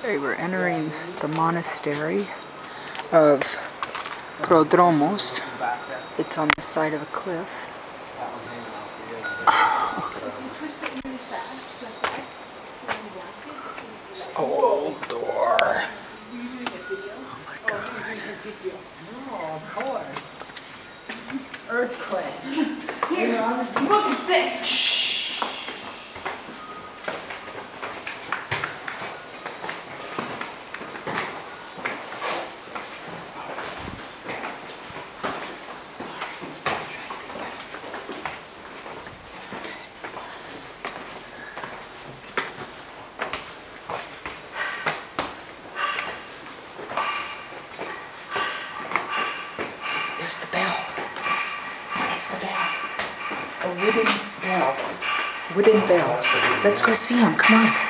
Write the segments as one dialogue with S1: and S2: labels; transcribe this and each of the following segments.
S1: Okay, we're entering the monastery of Prodromos. It's on the side of a cliff. This old door. Oh my god.
S2: Oh, of course. Earthquake. Here, look at this. Shh.
S1: There's the bell. That's the bell. A wooden bell. Wooden bell. Let's go see him. Come on.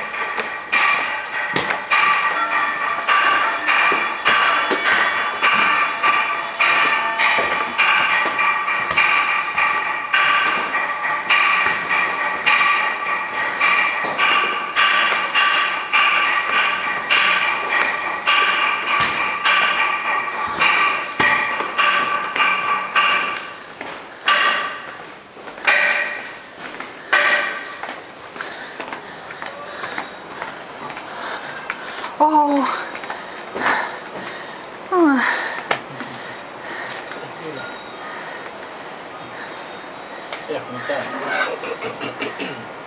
S1: Oh.
S3: Ja,